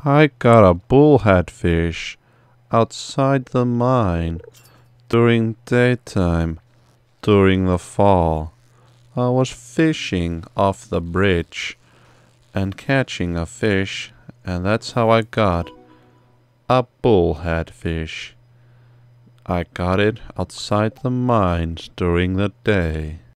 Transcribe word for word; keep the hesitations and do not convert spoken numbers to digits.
I got a bullhead fish outside the mine during daytime, during the fall. I was fishing off the bridge and catching a fish, and that's how I got a bullhead fish. I got it outside the mines during the day.